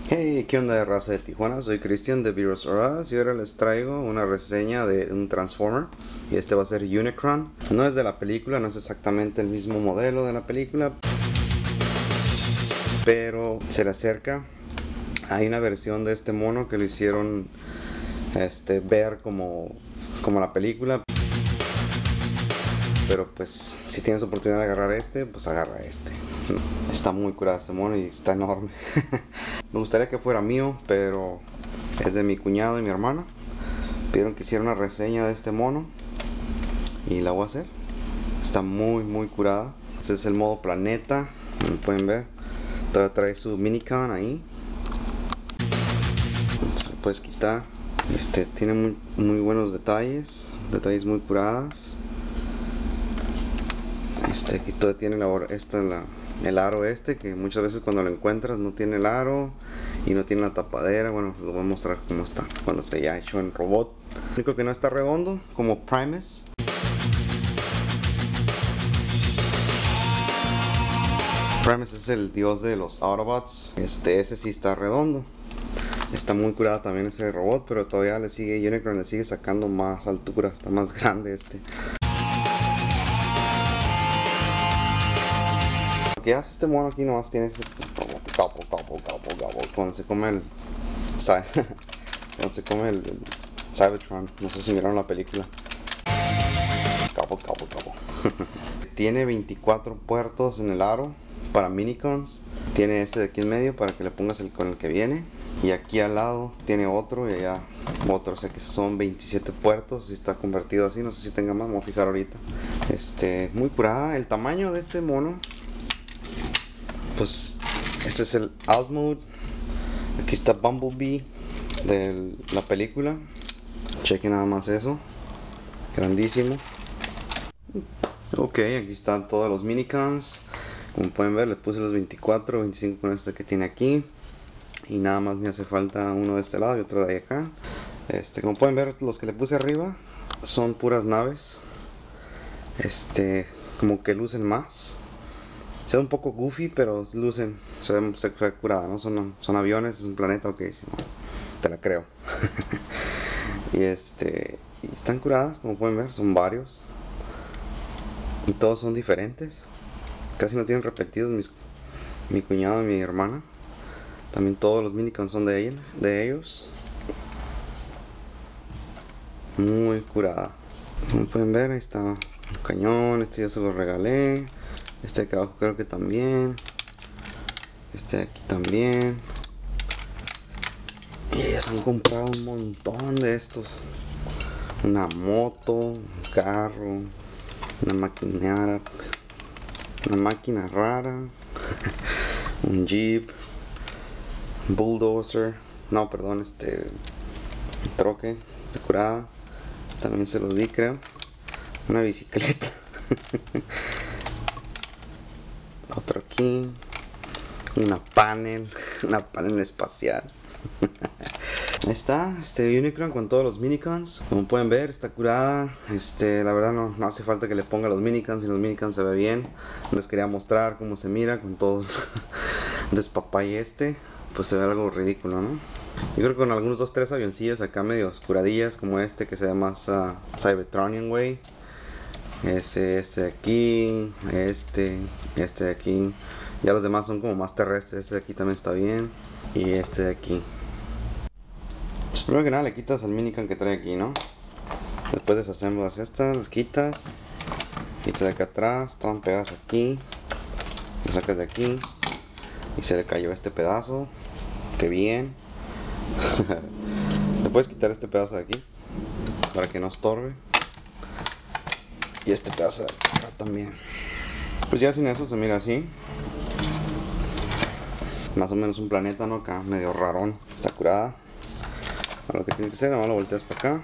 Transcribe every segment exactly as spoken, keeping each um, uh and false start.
Hey, ¿qué onda de raza de Tijuana? Soy Cristian de Virus R Us y ahora les traigo una reseña de un Transformer y este va a ser Unicron. No es de la película, no es exactamente el mismo modelo de la película, pero se le acerca. Hay una versión de este mono que lo hicieron este, ver como, como la película, pero pues si tienes oportunidad de agarrar este, pues agarra este. Está muy curado este mono y está enorme. Me gustaría que fuera mío, pero es de mi cuñado y mi hermana. Pidieron que hiciera una reseña de este mono y la voy a hacer. Está muy muy curada. Este es el modo planeta, como pueden ver. Todavía trae su minicon ahí. Se lo puedes quitar. Este tiene muy, muy buenos detalles, detalles muy curadas. Este aquí todavía tiene la, esta la el aro este, que muchas veces cuando lo encuentras no tiene el aro y no tiene la tapadera. Bueno, lo voy a mostrar cómo está cuando esté ya hecho en robot. Lo único que no está redondo, como Primus. Primus es el dios de los Autobots. Este, ese sí está redondo. Está muy curado también ese robot, pero todavía le sigue, Unicron le sigue sacando más altura, está más grande este. Lo que hace este mono aquí nomás tiene ese capo, capo, capo, capo. Cuando se come el cuando se come el, el Cybertron, no sé si miraron la película. Capo, capo, capo. Tiene veinticuatro puertos en el aro para minicons. Tiene este de aquí en medio para que le pongas el con el que viene. Y aquí al lado tiene otro y allá otro, o sea que son veintisiete puertos y está convertido así. No sé si tenga más, me voy a fijar ahorita. Este, muy curada. El tamaño de este mono, pues este es el Alt Mode. Aquí está Bumblebee de la película. Chequen nada más eso. Grandísimo. Ok, aquí están todos los minicons. Como pueden ver, le puse los veinticuatro, veinticinco con este que tiene aquí. Y nada más me hace falta uno de este lado y otro de ahí acá. Este, como pueden ver, los que le puse arriba son puras naves. Este, como que lucen más. Se ve un poco goofy, pero lucen, se ve, se ve curada, ¿no? Son, son aviones, es un planeta, ok, si no, te la creo. Y este, y están curadas, como pueden ver, son varios. Y todos son diferentes. Casi no tienen repetidos mis, mi cuñado y mi hermana. También todos los minicons son de, él, de ellos. Muy curada. Como pueden ver, ahí está un cañón, este yo se lo regalé. Este de acá abajo creo que también. Este de aquí también. Y ellos han comprado un montón de estos. Una moto, un carro, una maquinera, una máquina rara, un jeep, un bulldozer, no perdón, este un troque de curada, también se los di creo, una bicicleta. Otro aquí, una panel, una panel espacial. Ahí está, este Unicron con todos los minicons. Como pueden ver, está curada. Este, la verdad no, no hace falta que le ponga los minicons y los minicons se ve bien. Les quería mostrar cómo se mira con todo despapay este. Pues se ve algo ridículo, ¿no? Yo creo que con algunos dos tres avioncillos acá medio oscuradillas como este que se ve más uh, Cybertronian way. Ese, este de aquí, este, este de aquí. Ya los demás son como más terrestres. Este de aquí también está bien. Y este de aquí. Pues primero que nada le quitas el minicon que trae aquí, ¿no? Después desasemblas estas, las quitas. Quitas de acá atrás, están pegadas aquí. Lo sacas de aquí. Y se le cayó este pedazo. Qué bien. Le puedes quitar este pedazo de aquí para que no estorbe. Y este pedazo de acá también. Pues ya sin eso se mira así. Más o menos un planeta, ¿no? Acá medio rarón. Está curada. Ahora lo que tienes que hacer, nomás lo volteas para acá.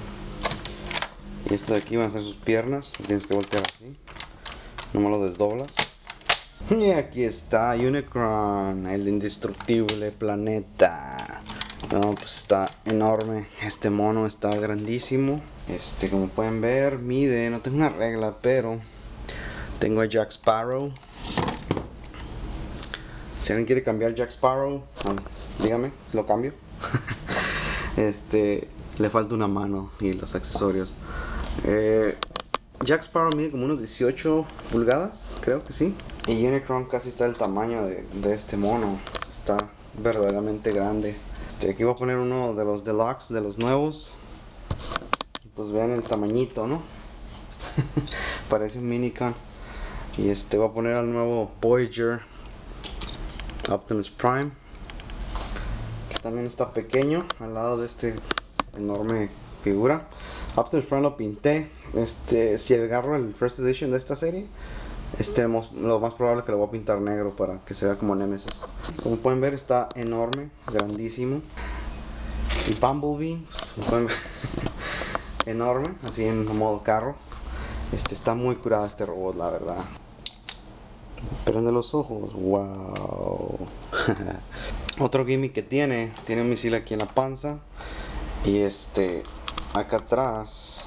Y esto de aquí van a ser sus piernas. Lo tienes que voltear así. Nomás lo desdoblas. Y aquí está Unicron, el indestructible planeta. No, pues está enorme. Este mono está grandísimo. Este, como pueden ver, mide. No tengo una regla, pero tengo a Jack Sparrow. Si alguien quiere cambiar Jack Sparrow, um, dígame, lo cambio. Este, le falta una mano y los accesorios. Eh, Jack Sparrow mide como unos dieciocho pulgadas, creo que sí. Y Unicron casi está el tamaño de, de este mono. Está verdaderamente grande. Este, aquí voy a poner uno de los deluxe, de los nuevos. Pues vean el tamañito, ¿no? Parece un Minicon. Y este voy a poner al nuevo Voyager Optimus Prime, que también está pequeño al lado de este enorme figura. Optimus Prime lo pinté. Este, si agarro el First Edition de esta serie, este, lo más probable es que lo voy a pintar negro para que se vea como Nemesis. Como pueden ver, está enorme, grandísimo. Y Bumblebee, pues, pueden ver, enorme, así en modo carro. Este, está muy curado este robot, la verdad. Prende los ojos, wow. Otro gimmick que tiene, tiene un misil aquí en la panza. Y este, acá atrás,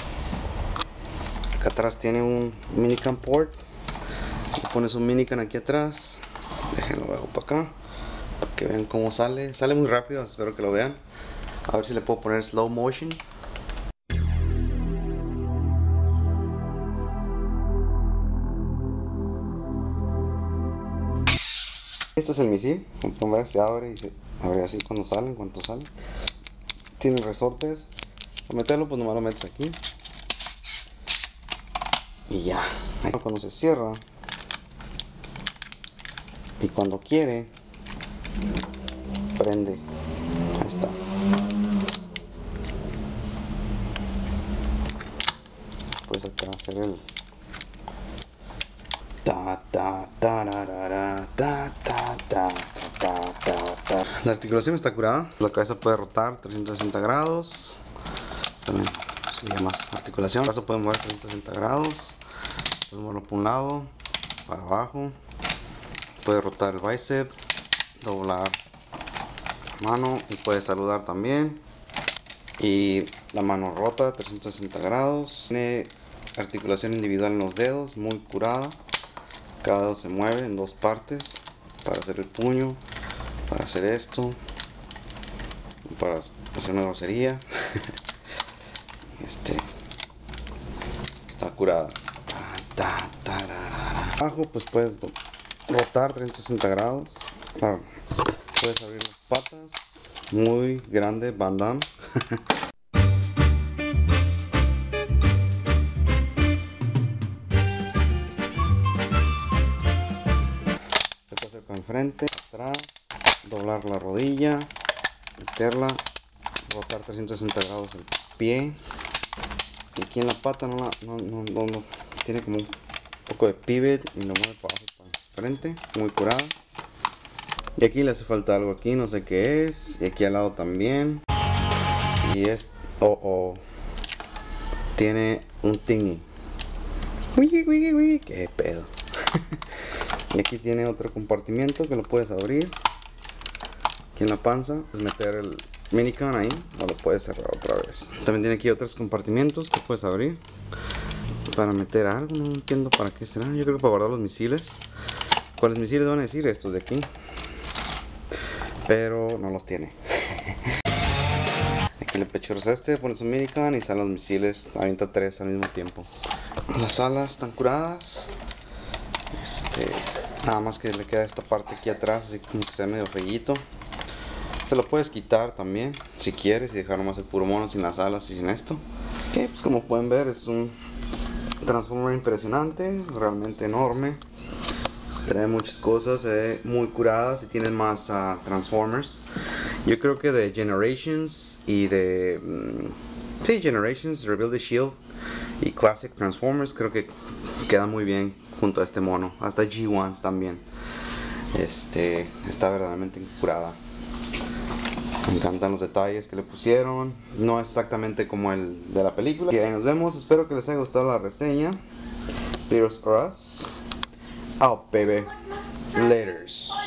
acá atrás tiene un Minicon port. Le pones un Minicon aquí atrás. Déjenlo luego para acá, para que vean cómo sale. Sale muy rápido, espero que lo vean. A ver si le puedo poner slow motion. Este es el misil, como pueden ver, se abre y se abre así cuando sale, en cuanto sale. Tiene resortes. Para meterlo, pues nomás lo metes aquí. Y ya. Ahí cuando se cierra. Y cuando quiere, prende. Ahí está. Puedes acá hacer el Ta, ta, tararara, ta, ta, ta, ta, ta, ta. La articulación está curada. La cabeza puede rotar trescientos sesenta grados. También sería más articulación. El brazo puede mover trescientos sesenta grados. Puede moverlo por un lado, para abajo. Puede rotar el bíceps, doblar la mano y puede saludar también. Y la mano rota trescientos sesenta grados. Tiene articulación individual en los dedos, muy curada. Cada dedo se mueve en dos partes para hacer el puño, para hacer esto, para hacer una grosería. Este está curada. Abajo pues puedes rotar trescientos sesenta grados. Puedes abrir las patas. Muy grande Van Damme. Enfrente, atrás, doblar la rodilla, meterla, rotar trescientos sesenta grados el pie. Y aquí en la pata no, la, no, no, no, no tiene como un poco de pivot y lo mueve para abajo y para frente, muy curada. Y aquí le hace falta algo aquí, no sé qué es. Y aquí al lado también. Y es, oh, oh, tiene un thingy. Uy, uy, uy, qué pedo. Y aquí tiene otro compartimiento que lo puedes abrir. Aquí en la panza, puedes meter el Minicon ahí o lo puedes cerrar otra vez. También tiene aquí otros compartimientos que puedes abrir para meter algo, no entiendo para qué será. Yo creo que para guardar los misiles. ¿Cuáles misiles van a decir? Estos de aquí. Pero no los tiene. Aquí le pechoras a este, pones un Minicon y salen los misiles. Avienta tres al mismo tiempo. Las alas están curadas. Este, nada más que le queda esta parte aquí atrás, así como que sea medio fellito. Se lo puedes quitar también si quieres y dejar nomás el puro mono sin las alas y sin esto. Que pues como pueden ver es un Transformer impresionante, realmente enorme. Trae muchas cosas, eh, muy curadas. Si tienes más uh, Transformers, yo creo que de Generations y de um, sí, Generations, Rebuild the Shield y Classic Transformers creo que queda muy bien junto a este mono. Hasta G ones también. Este está verdaderamente curada. Me encantan los detalles que le pusieron. No es exactamente como el de la película. Y ahí nos vemos. Espero que les haya gustado la reseña. Heroes or Us. Out, baby. Laters.